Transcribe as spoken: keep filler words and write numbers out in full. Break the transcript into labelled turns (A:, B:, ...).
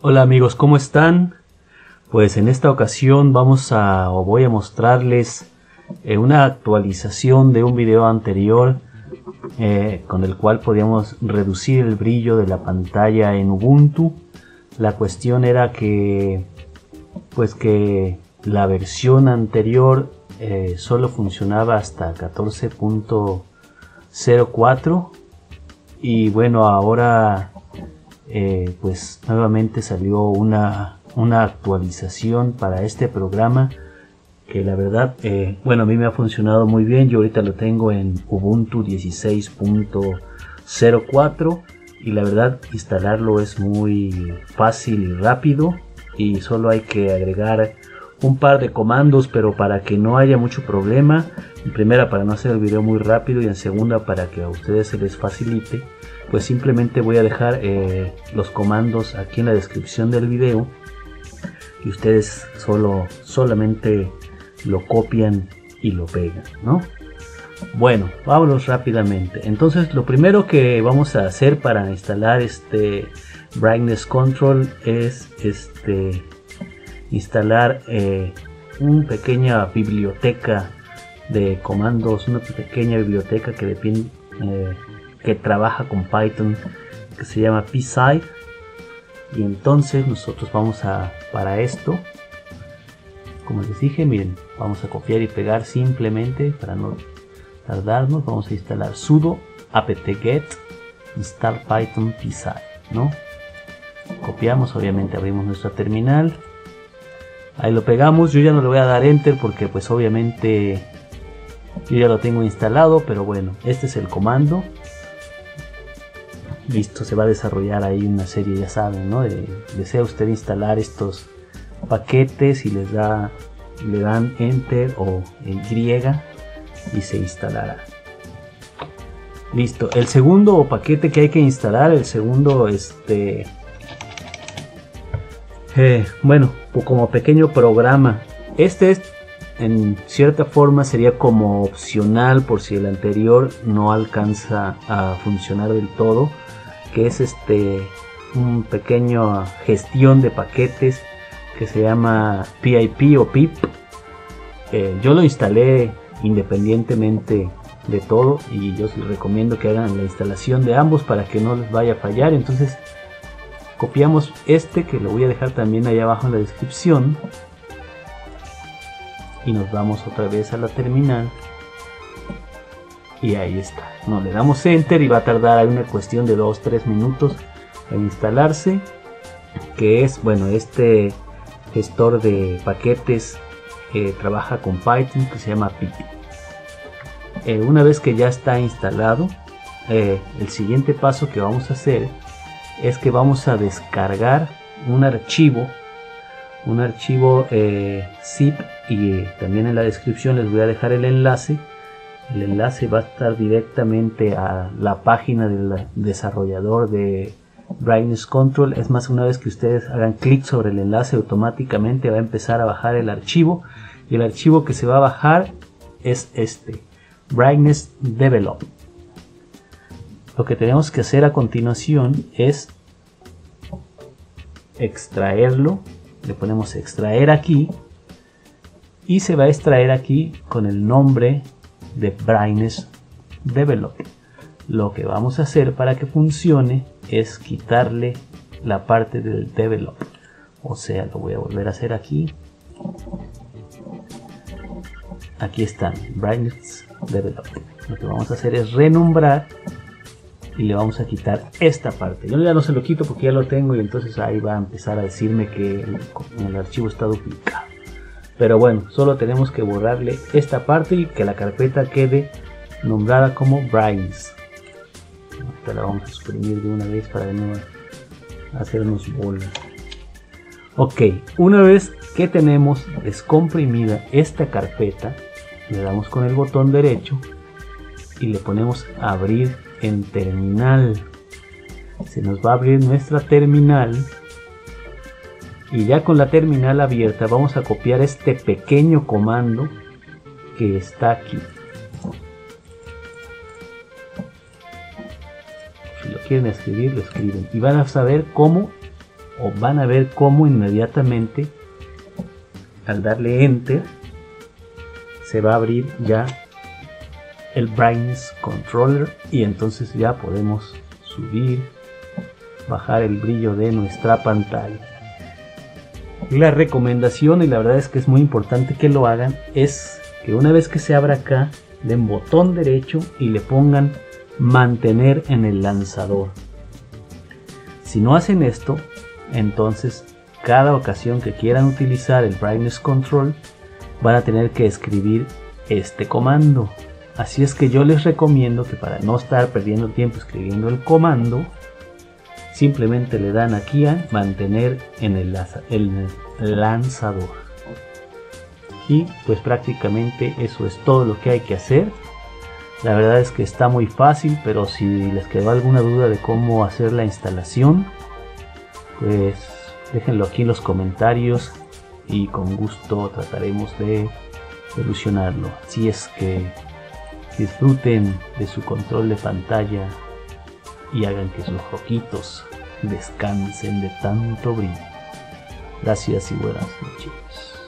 A: Hola amigos, ¿cómo están? Pues en esta ocasión vamos a o voy a mostrarles eh, una actualización de un video anterior eh, con el cual podíamos reducir el brillo de la pantalla en Ubuntu. La cuestión era que pues que la versión anterior eh, solo funcionaba hasta catorce punto cero cuatro y bueno, ahora Eh, pues nuevamente salió una, una actualización para este programa que la verdad, eh, bueno, a mí me ha funcionado muy bien. Yo ahorita lo tengo en Ubuntu dieciséis punto cero cuatro y la verdad instalarlo es muy fácil y rápido, y solo hay que agregar un par de comandos, pero para que no haya mucho problema. En primera, para no hacer el video muy rápido, y en segunda, para que a ustedes se les facilite, pues simplemente voy a dejar eh, los comandos aquí en la descripción del video y ustedes solo solamente lo copian y lo pegan, ¿no? Bueno, vámonos rápidamente. Entonces, lo primero que vamos a hacer para instalar este Brightness Control es este instalar eh, una pequeña biblioteca de comandos, una pequeña biblioteca que depende eh, que trabaja con Python, que se llama pside. Y entonces nosotros vamos a, para esto, como les dije, miren, vamos a copiar y pegar simplemente para no tardarnos. Vamos a instalar sudo apt-get install python pside, ¿no? Copiamos, obviamente abrimos nuestra terminal, ahí lo pegamos. Yo ya no le voy a dar enter porque pues obviamente yo ya lo tengo instalado, pero bueno, este es el comando. Listo, se va a desarrollar ahí una serie, ya saben, ¿no? De, desea usted instalar estos paquetes y les da, le dan enter o Y y se instalará. Listo, el segundo paquete que hay que instalar, el segundo, este, eh, bueno, como pequeño programa. Este es, en cierta forma, sería como opcional por si el anterior no alcanza a funcionar del todo, que es este un pequeño gestión de paquetes que se llama pip o pip. Eh, yo lo instalé independientemente de todo y yo les recomiendo que hagan la instalación de ambos para que no les vaya a fallar. Entonces copiamos este, que lo voy a dejar también allá abajo en la descripción, y nos vamos otra vez a la terminal. Y ahí está, no, le damos enter y va a tardar una cuestión de dos tres minutos en instalarse, que es, bueno, este gestor de paquetes que trabaja con Python, que se llama pip. Eh, una vez que ya está instalado, eh, el siguiente paso que vamos a hacer es que vamos a descargar un archivo un archivo eh, zip, y eh, también en la descripción les voy a dejar el enlace. El enlace va a estar directamente a la página del desarrollador de Brightness Control. Es más, una vez que ustedes hagan clic sobre el enlace, automáticamente va a empezar a bajar el archivo. Y el archivo que se va a bajar es este, Brightness Develop. Lo que tenemos que hacer a continuación es extraerlo. Le ponemos extraer aquí y se va a extraer aquí con el nombre de Brightness Develop. Lo que vamos a hacer para que funcione es quitarle la parte del develop, o sea, lo voy a volver a hacer aquí. Aquí están, Brightness Develop. Lo que vamos a hacer es renombrar y le vamos a quitar esta parte. Yo ya no se lo quito porque ya lo tengo, y entonces ahí va a empezar a decirme que el, el archivo está duplicado. Pero bueno, solo tenemos que borrarle esta parte y que la carpeta quede nombrada como Brightness. Esta la vamos a suprimir de una vez para no hacernos bolas. Ok, una vez que tenemos descomprimida esta carpeta, le damos con el botón derecho y le ponemos abrir en terminal. Se nos va a abrir nuestra terminal, y ya con la terminal abierta vamos a copiar este pequeño comando que está aquí. Si lo quieren escribir, lo escriben y van a saber cómo o van a ver cómo inmediatamente al darle enter se va a abrir ya el Brightness Controller y entonces ya podemos subir, bajar el brillo de nuestra pantalla. La recomendación, y la verdad es que es muy importante que lo hagan, es que una vez que se abra acá, den botón derecho y le pongan mantener en el lanzador. Si no hacen esto, entonces cada ocasión que quieran utilizar el Brightness Control van a tener que escribir este comando. Así es que yo les recomiendo que para no estar perdiendo tiempo escribiendo el comando, simplemente le dan aquí a mantener en el, el lanzador. Y pues prácticamente eso es todo lo que hay que hacer. La verdad es que está muy fácil, pero si les quedó alguna duda de cómo hacer la instalación, pues déjenlo aquí en los comentarios y con gusto trataremos de solucionarlo. Así es que disfruten de su control de pantalla y hagan que sus ojitos descansen de tanto brillo. Gracias y buenas noches.